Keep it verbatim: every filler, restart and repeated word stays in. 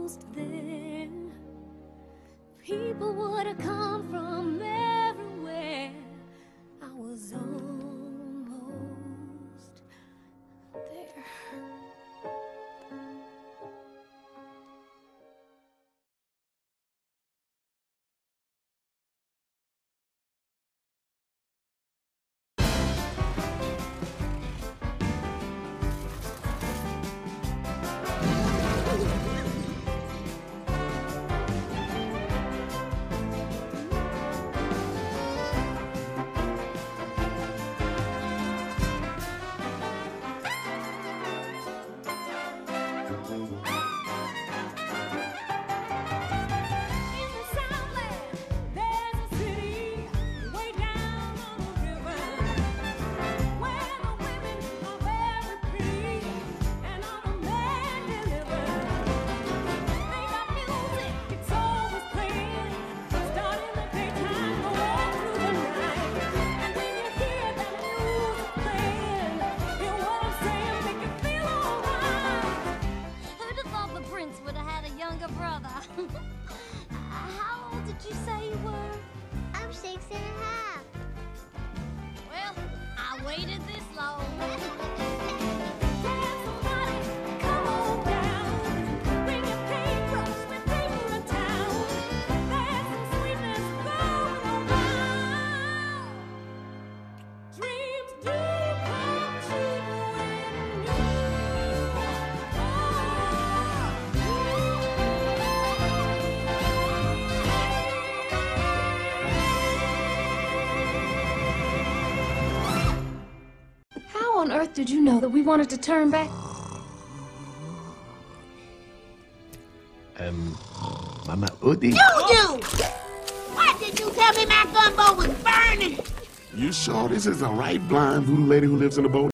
almost there. People would have come from everywhere. I was almost there. Would have had a younger brother. How old did you say you were? I'm six and a half. Well, I waited this long. How on earth did you know that we wanted to turn back? Um, Mama Udi. You do! Why did you tell me my gumbo was burning? You sure this is the right blind voodoo lady who lives in the boat?